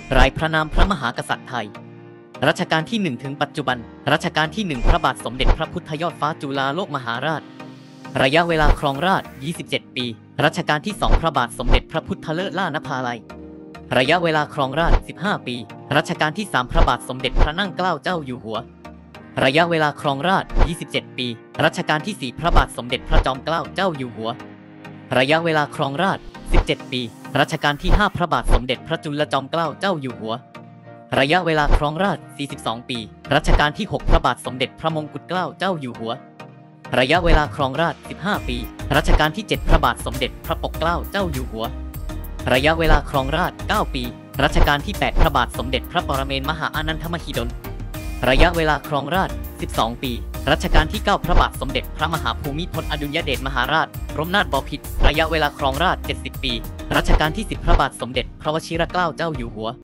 รายพระนามพระมหากษัตริย์ไทยรัชกาลที่1ถึงปัจจุบันรัชกาลที่1พระบาทสมเด็จพระพุทธยอดฟ้าจุฬาโลกมหาราชระยะเวลาครองราชย์27 ปีรัชกาลที่2พระบาทสมเด็จพระพุทธเลิศล่านภาลัยระยะเวลาครองราชย์15 ปีรัชกาลที่3พระบาทสมเด็จพระนั่งเกล้าเจ้าอยู่หัวระยะเวลาครองราชย์27 ปีรัชกาลที่4พระบาทสมเด็จพระจอมเกล้าเจ้าอยู่หัวระยะเวลาครองราชย์17 ปีรัชกาลที่5พระบาทสมเด็จพระจุลจอมเกล้าเจ้าอยู่หัวระยะเวลาครองราชย์42 ปีรัชกาลที่6พระบาทสมเด็จพระมงกุฎเกล้าเจ้าอยู่หัวระยะเวลาครองราชย์15 ปีรัชกาลที่7พระบาทสมเด็จพระปกเกล้าเจ้าอยู่หัวระยะเวลาครองราชย์9 ปีรัชกาลที่8พระบาทสมเด็จพระปรเมนมหาอานันทมหิดลระยะเวลาครองราชย์12 ปีรัชกาลที่9พระบาทสมเด็จพระมหาภูมิพลอดุลยเดชมหาราชบรมนาถบพิตรระยะเวลาครองราชย์70 ปีรัชกาลที่10พระบาทสมเด็จพระวชิรเกล้าเจ้าอยู่หัว